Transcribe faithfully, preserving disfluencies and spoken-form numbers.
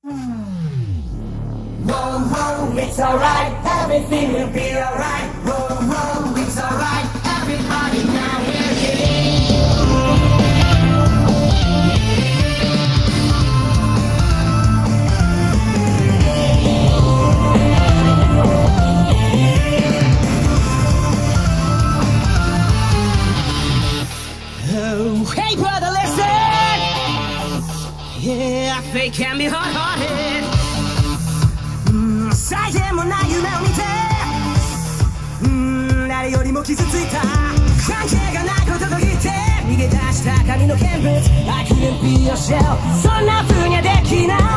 Whoa, whoa, it's alright, everything will be alright. Whoa, whoa, it's alright, everybody now we're here. Oh, hey brother, listen. Yeah, fake can be hard-hearted. Mm, さえもない夢を見て、うん、誰よりも傷ついた。関係がないことと言って逃げ出した髪の見物。I couldn't be yourself。そんな風にはできない。